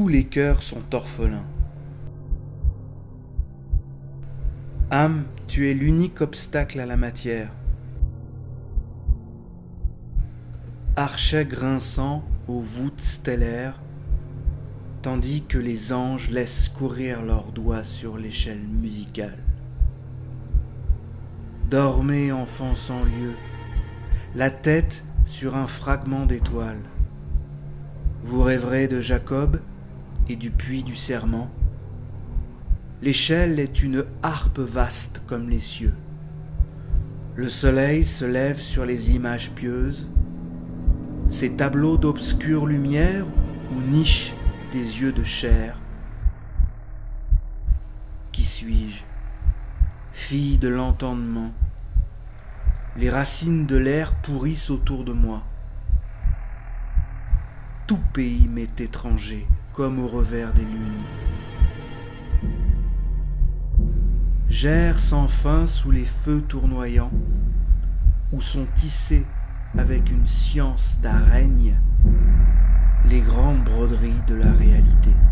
les cœurs sont orphelins. Âme, tu es l'unique obstacle à la matière. Archet grinçant aux voûtes stellaires, tandis que les anges laissent courir leurs doigts sur l'échelle musicale. Dormez, enfants sans lieu, la tête sur un fragment d'étoile. Vous rêverez de Jacob et du puits du serment. L'échelle est une harpe vaste comme les cieux. Le soleil se lève sur les images pieuses, ces tableaux d'obscure lumière où nichent des yeux de chair. Qui suis-je, fille de l'entendement? Les racines de l'air pourrissent autour de moi. Tout pays m'est étranger, comme au revers des lunes. J'erre sans fin sous les feux tournoyants, où sont tissées avec une science d'araigne les grandes broderies de la réalité.